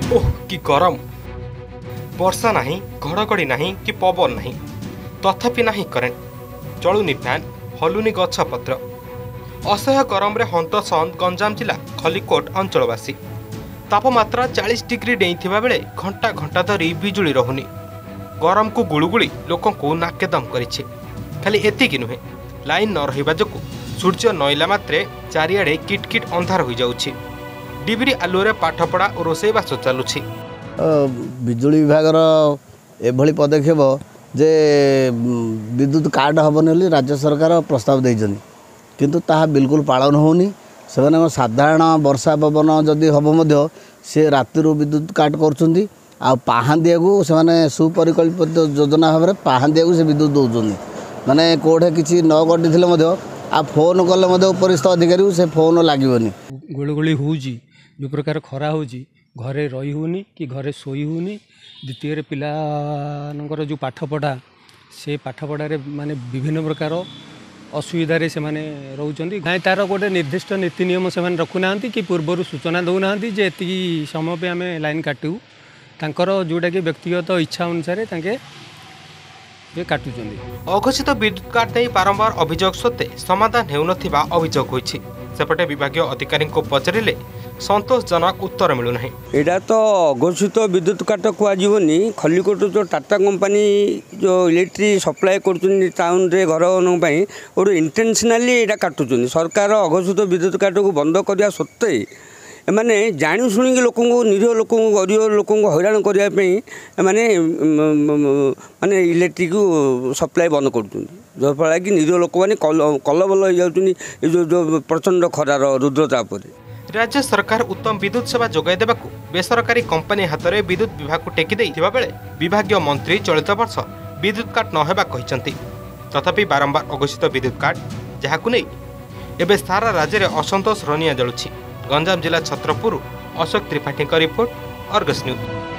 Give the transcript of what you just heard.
ओह कि गरम वर्षा नहीं घड़घड़ी नहीं कि पवन नहीं तथापि नहीं करेन्ट चलुनी फैन हलुनी गछ पत्र असह्य गरम रे हंतसंत गंजाम जिला खलिकोट अंचलवासी तापमात्रा 40 डिग्री डेइथिबा बेले घंटा घंटा धरी बिजुली रहुनी गरम को गुळुगुळी लोकों को नाकेदम करिछि खाली एतिकी नुहे लाइन न रहिबा जोगु सूर्य नईला मात्रे चारिआडे किटकिट अंधार हो जाउछि डिबिरी आलुरे पाठपढ़ा और रोषेईबास चलुछि बिजुली विभाग एभली पदक्षेप जे विद्युत कार्ड हेनी राज्य सरकार प्रस्ताव देइछन किंतु ताहा बिल्कुल पालन होनी से साधारण वर्षा पवन जदि हम से राति विद्युत काट कर पहांदिया को से सुपरिकल्पित योजना भाव में पहांदिया को से विद्युत दौरान माने कोठे किसी न गटी आ फोन कले उपरिस्थ अधिकारी से फोन लगे गुड़गुड़ी हो जो प्रकार खरा हो घरे रही होनी कि घरे सोई होनी द्वितीय पिलानंकर जो पाठपढ़ा से पाठपढ़ारे माने विभिन्न प्रकार असुविधार से माने रोचंती गाय तार गोटे निर्दिष्ट नीति नियम से रखुना कि पूर्वर सूचना दौना जे एति समय पे आम लाइन काटू तांकर जोटा कि व्यक्तिगत इच्छा अनुसार काटुचंदी अघोषित विद्युत काट नहीं बारंबार अभियोग सत्वे समाधान हेउनथिबा अभियोग होइछि सेपटे विभागीय अधिकारी को पचरिले संतोषजनक उत्तर मिलूना एटा तो अघोषित विद्युत काट कहनी खलिकोट जो टाटा कंपनी जो इलेक्ट्रिक सप्लाय कर टाउन रे घर गोटे इंटेंशनाली यहाँ काटुन सरकार अघोषित विद्युत काट को बंद करने सत्वे माने जाणी शुणी लोक निरीह लोक गरीब लोक हैरान करने माने माने इलेक्ट्रिक सप्लाय बंद कर जफल कि निरीह लोक मैंने कलबल हो जाती जो प्रचंड खरार रुद्रताप राज्य सरकार उत्तम विद्युत सेवा जोगाई देबाकू बेसरकारी कंपनी हाथ में विद्युत विभाग को टेकी देइथिबा बेले विभागीय मंत्री चलित वर्ष विद्युत काट न हेबा कहिसंती तथापि बारंबार अघोषित विद्युत काट जहाकू नै एबे सारा राज्य में असंतोष रनिया जलुछि गंजाम जिला Chhatrapur Ashok Tripathi report Argus news.